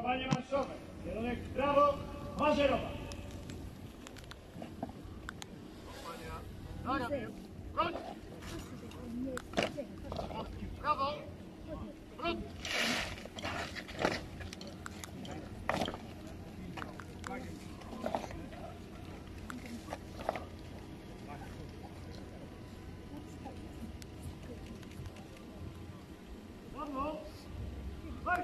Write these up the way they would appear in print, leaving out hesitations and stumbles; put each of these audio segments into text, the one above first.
Szykowanie marszowe. Kierunek w prawo, maszerować. Broń! Prawo! Wrót! Brawo! Hej!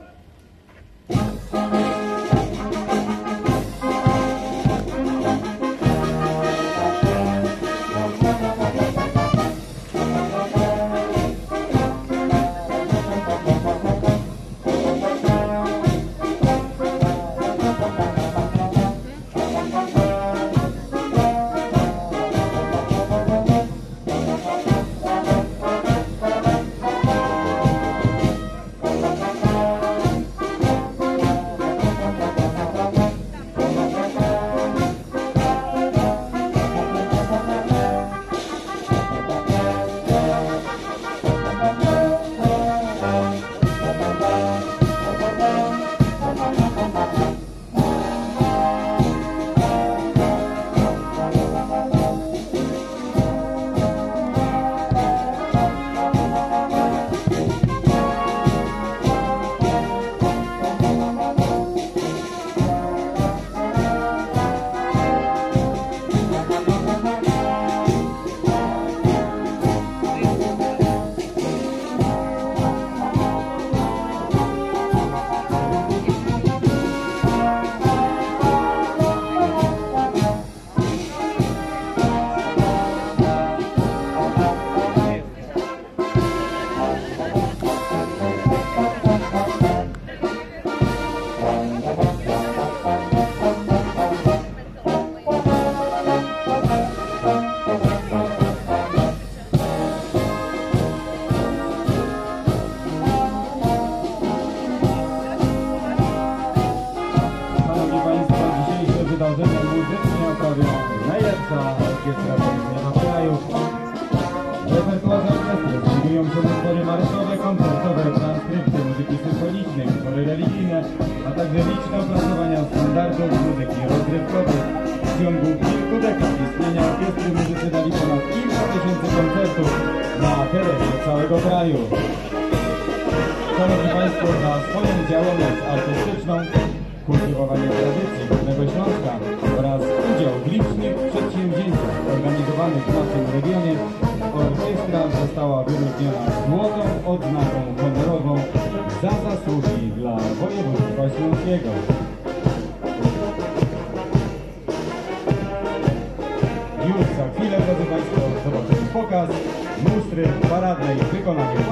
Wydarzenie muzycznie oprawią najlepsza orkiestra polskiego kraju. W repertuarze orkiestry znajdują się utwory marszowe, koncertowe, transkrypcje muzyki symfonicznej, utwory religijne, a także liczne opracowania standardów muzyki rozrywkowej. W ciągu kilku dekad istnienia orkiestry muzycy dali ponad kilka tysięcy koncertów na terenie całego kraju. Szanowni Państwo, za swoją działalność artystyczną, kultywowanie tradycji Górnego Śląska oraz udział w licznych przedsięwzięciach organizowanych w naszym regionie, orkiestra została wyróżniona złotą odznaką honorową za zasługi dla województwa śląskiego. Już za chwilę, drodzy Państwo, zobaczymy pokaz mustry paradnej w wykonaniu